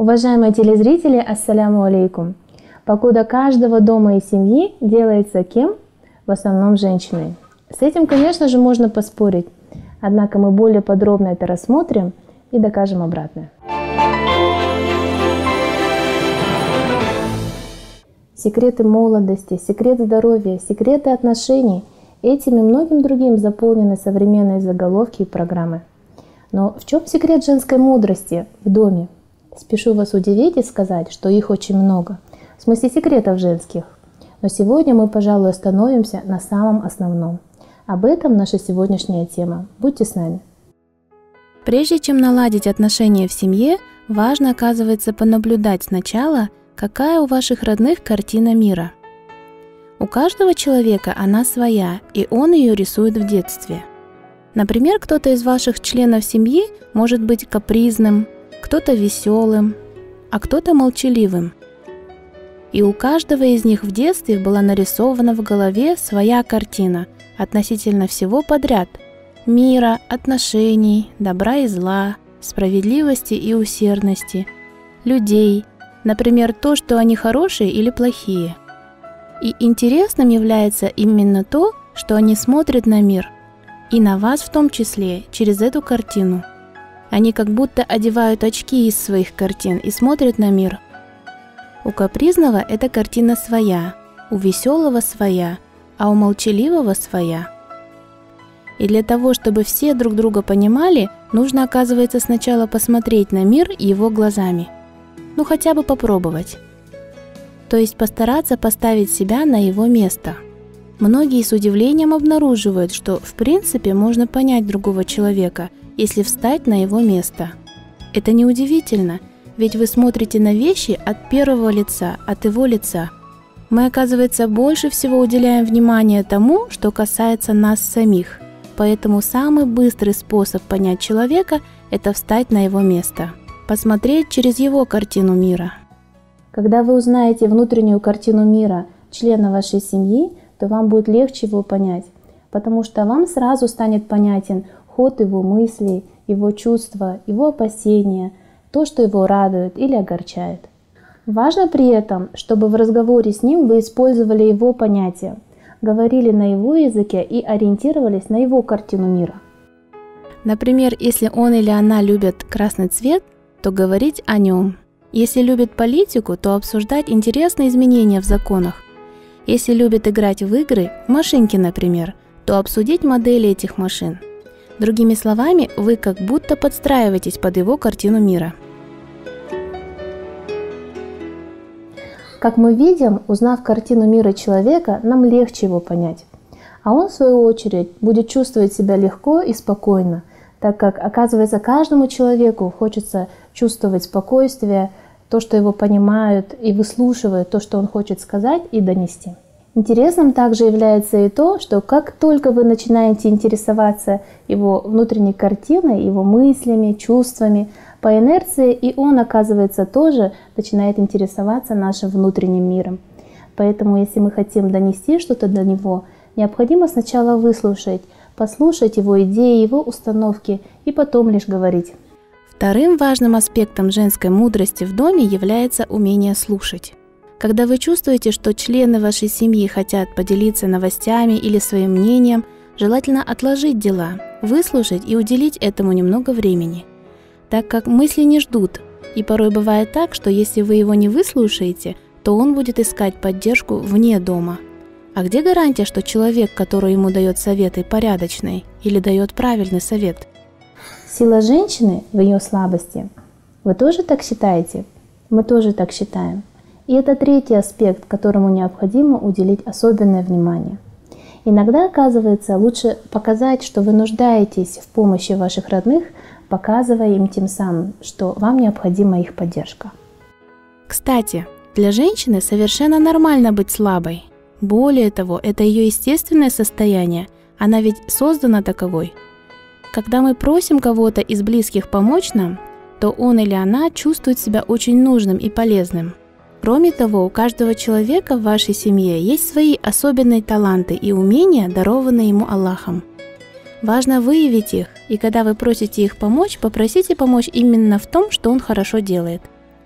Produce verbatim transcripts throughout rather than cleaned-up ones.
Уважаемые телезрители, ассаляму алейкум. Покуда каждого дома и семьи делается кем? В основном женщиной. С этим, конечно же, можно поспорить. Однако мы более подробно это рассмотрим и докажем обратное. Секреты молодости, секрет здоровья, секреты отношений – этим и многим другим заполнены современные заголовки и программы. Но в чем секрет женской мудрости в доме? Спешу вас удивить и сказать, что их очень много. В смысле секретов женских. Но сегодня мы, пожалуй, остановимся на самом основном. Об этом наша сегодняшняя тема. Будьте с нами. Прежде чем наладить отношения в семье, важно, оказывается, понаблюдать сначала, какая у ваших родных картина мира. У каждого человека она своя, и он ее рисует в детстве. Например, кто-то из ваших членов семьи может быть капризным, кто-то веселым, а кто-то молчаливым. И у каждого из них в детстве была нарисована в голове своя картина относительно всего подряд – мира, отношений, добра и зла, справедливости и усердности, людей, например, то, что они хорошие или плохие. И интересным является именно то, что они смотрят на мир, и на вас в том числе, через эту картину. Они как будто одевают очки из своих картин и смотрят на мир. У капризного эта картина своя, у веселого своя, а у молчаливого своя. И для того, чтобы все друг друга понимали, нужно, оказывается, сначала посмотреть на мир его глазами. Ну хотя бы попробовать. То есть постараться поставить себя на его место. Многие с удивлением обнаруживают, что в принципе можно понять другого человека, если встать на его место. Это неудивительно, ведь вы смотрите на вещи от первого лица, от его лица. Мы, оказывается, больше всего уделяем внимание тому, что касается нас самих. Поэтому самый быстрый способ понять человека – это встать на его место, посмотреть через его картину мира. Когда вы узнаете внутреннюю картину мира члена вашей семьи, то вам будет легче его понять, потому что вам сразу станет понятен ход его мыслей, его чувства, его опасения, то, что его радует или огорчает. Важно при этом, чтобы в разговоре с ним вы использовали его понятия, говорили на его языке и ориентировались на его картину мира. Например, если он или она любят красный цвет, то говорить о нем. Если любит политику, то обсуждать интересные изменения в законах. Если любит играть в игры, в машинки, например, то обсудить модели этих машин. Другими словами, вы как будто подстраиваетесь под его картину мира. Как мы видим, узнав картину мира человека, нам легче его понять. А он, в свою очередь, будет чувствовать себя легко и спокойно, так как, оказывается, каждому человеку хочется чувствовать спокойствие, то, что его понимают и выслушивают то, что он хочет сказать и донести. Интересным также является и то, что как только вы начинаете интересоваться его внутренней картиной, его мыслями, чувствами, по инерции и он, оказывается, тоже начинает интересоваться нашим внутренним миром. Поэтому, если мы хотим донести что-то до него, необходимо сначала выслушать, послушать его идеи, его установки и потом лишь говорить. Вторым важным аспектом женской мудрости в доме является умение слушать. Когда вы чувствуете, что члены вашей семьи хотят поделиться новостями или своим мнением, желательно отложить дела, выслушать и уделить этому немного времени, так как мысли не ждут, и порой бывает так, что если вы его не выслушаете, то он будет искать поддержку вне дома. А где гарантия, что человек, который ему дает советы, порядочный или дает правильный совет? Сила женщины в ее слабости. Вы тоже так считаете? Мы тоже так считаем. И это третий аспект, которому необходимо уделить особенное внимание. Иногда, оказывается, лучше показать, что вы нуждаетесь в помощи ваших родных, показывая им тем самым, что вам необходима их поддержка. Кстати, для женщины совершенно нормально быть слабой. Более того, это ее естественное состояние, она ведь создана таковой. Когда мы просим кого-то из близких помочь нам, то он или она чувствует себя очень нужным и полезным. Кроме того, у каждого человека в вашей семье есть свои особенные таланты и умения, дарованные ему Аллахом. Важно выявить их, и когда вы просите их помочь, попросите помочь именно в том, что он хорошо делает.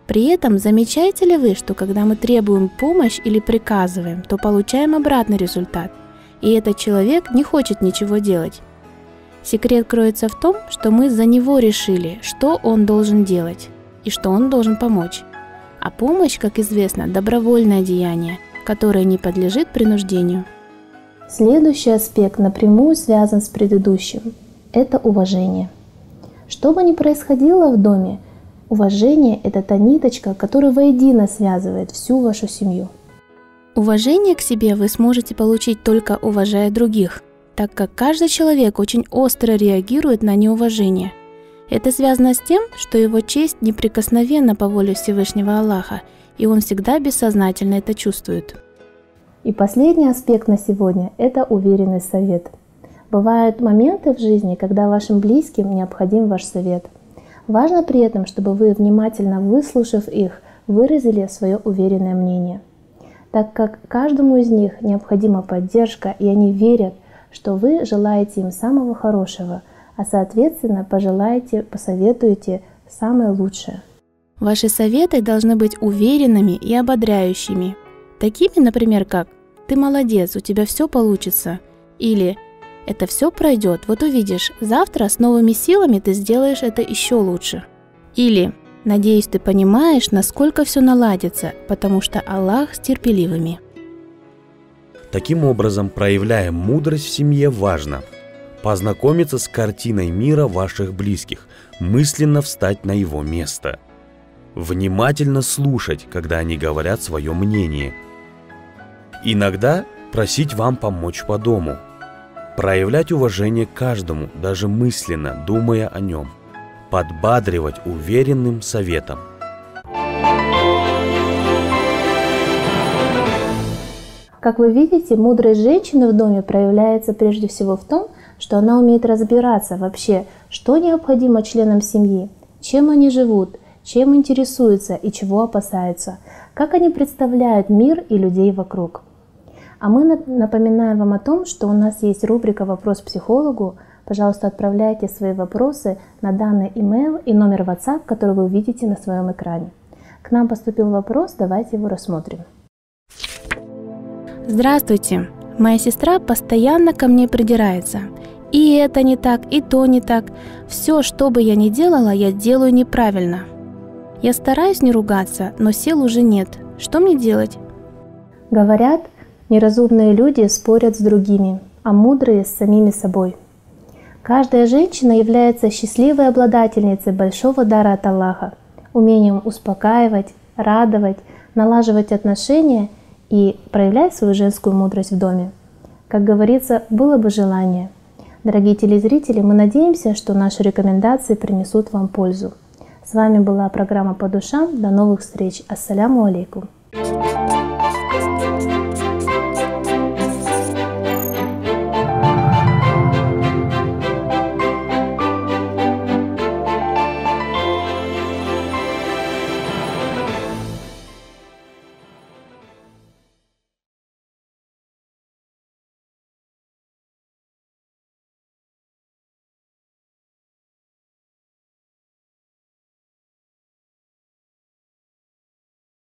При этом замечаете ли вы, что когда мы требуем помощь или приказываем, то получаем обратный результат, и этот человек не хочет ничего делать? Секрет кроется в том, что мы за него решили, что он должен делать и что он должен помочь. А помощь, как известно, добровольное деяние, которое не подлежит принуждению. Следующий аспект напрямую связан с предыдущим – это уважение. Что бы ни происходило в доме, уважение – это та ниточка, которая воедино связывает всю вашу семью. Уважение к себе вы сможете получить только уважая других, так как каждый человек очень остро реагирует на неуважение. Это связано с тем, что его честь неприкосновенна по воле Всевышнего Аллаха, и он всегда бессознательно это чувствует. И последний аспект на сегодня – это уверенный совет. Бывают моменты в жизни, когда вашим близким необходим ваш совет. Важно при этом, чтобы вы, внимательно выслушав их, выразили свое уверенное мнение, так как каждому из них необходима поддержка, и они верят, что вы желаете им самого хорошего, а соответственно пожелаете, посоветуете самое лучшее. Ваши советы должны быть уверенными и ободряющими. Такими, например, как «ты молодец, у тебя все получится» или «это все пройдет, вот увидишь, завтра с новыми силами ты сделаешь это еще лучше» или «надеюсь, ты понимаешь, насколько все наладится, потому что Аллах с терпеливыми». Таким образом, проявляя мудрость в семье, важно познакомиться с картиной мира ваших близких, мысленно встать на его место, внимательно слушать, когда они говорят свое мнение, иногда просить вам помочь по дому, проявлять уважение к каждому, даже мысленно, думая о нем, подбадривать уверенным советом. Как вы видите, мудрость женщины в доме проявляется прежде всего в том, что она умеет разбираться вообще, что необходимо членам семьи, чем они живут, чем интересуются и чего опасаются, как они представляют мир и людей вокруг. А мы напоминаем вам о том, что у нас есть рубрика «Вопрос психологу». Пожалуйста, отправляйте свои вопросы на данный имейл и номер WhatsApp, который вы увидите на своем экране. К нам поступил вопрос, давайте его рассмотрим. Здравствуйте! Моя сестра постоянно ко мне придирается. И это не так, и то не так. Все, что бы я ни делала, я делаю неправильно. Я стараюсь не ругаться, но сил уже нет. Что мне делать? Говорят, неразумные люди спорят с другими, а мудрые с самими собой. Каждая женщина является счастливой обладательницей большого дара от Аллаха, умением успокаивать, радовать, налаживать отношения и проявлять свою женскую мудрость в доме. Как говорится, было бы желание. Дорогие телезрители, мы надеемся, что наши рекомендации принесут вам пользу. С вами была программа «По душам». До новых встреч. Ассаляму алейкум.